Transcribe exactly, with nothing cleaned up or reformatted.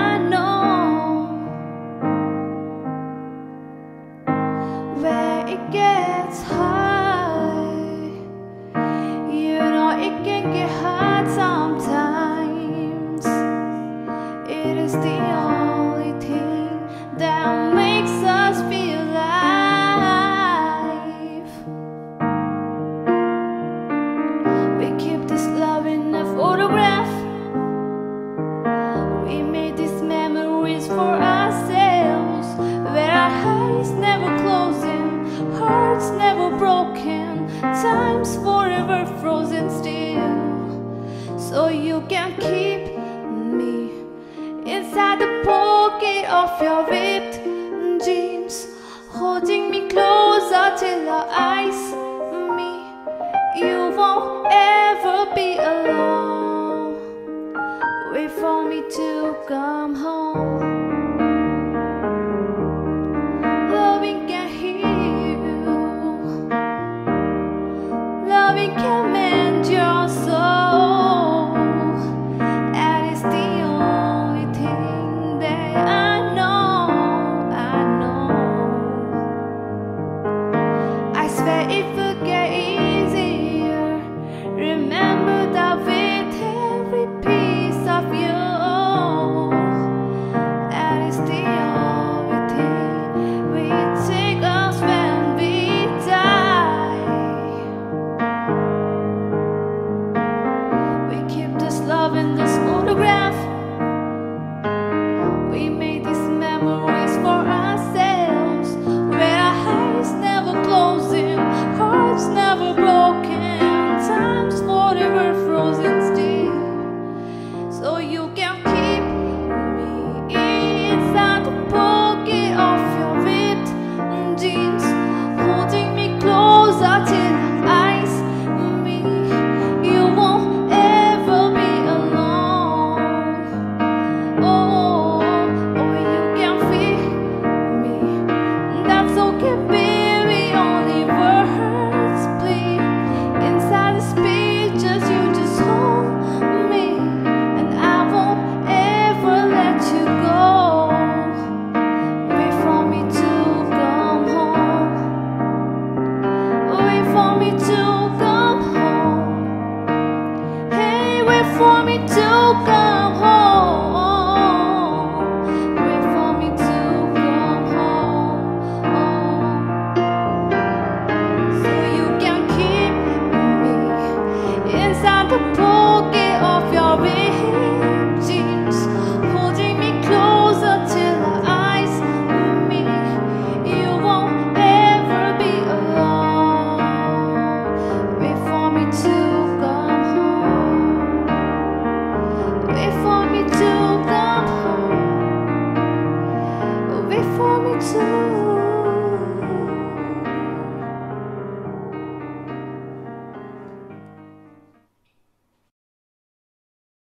I know where it gets high. You know it can get hard sometimes. It is the only thing that makes us feel alive. We keep this love in a photograph. We made these memories for ourselves, where our eyes never closing, hearts never broken, time's forever frozen still. So you can keep me inside the pocket of your ripped jeans, holding me closer till our eyes